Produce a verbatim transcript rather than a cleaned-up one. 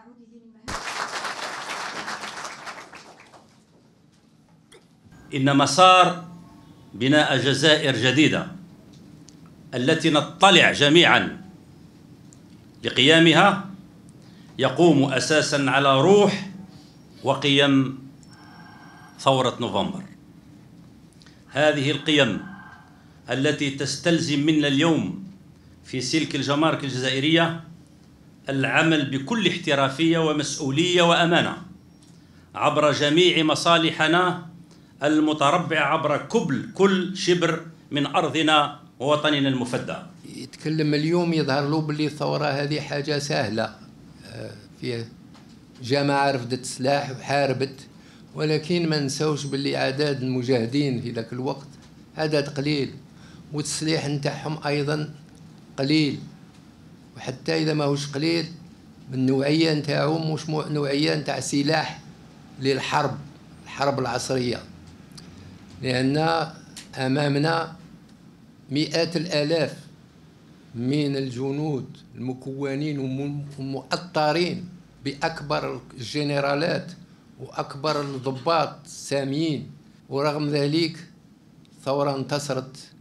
إن مسار بناء جزائر جديدة التي نطلع جميعا لقيامها يقوم أساسا على روح وقيم ثورة نوفمبر. هذه القيم التي تستلزم منا اليوم في سلك الجمارك الجزائرية العمل بكل احترافية ومسؤولية وأمانة عبر جميع مصالحنا المتربعة عبر كبل كل شبر من أرضنا ووطننا المفدى. يتكلم اليوم يظهر له باللي الثورة هذه حاجة سهلة، فيها جماعة رفضت السلاح وحاربت، ولكن ما نساوش باللي أعداد المجاهدين في ذاك الوقت عدد قليل، والتسليح نتاعهم أيضا قليل، وحتى إذا ما هوش قليل بالنوعية نتاعهم مش نوعية نتاع سلاح للحرب الحرب العصرية، لأن أمامنا مئات الآلاف من الجنود المكونين ومؤطرين بأكبر الجنرالات وأكبر الضباط الساميين، ورغم ذلك الثورة انتصرت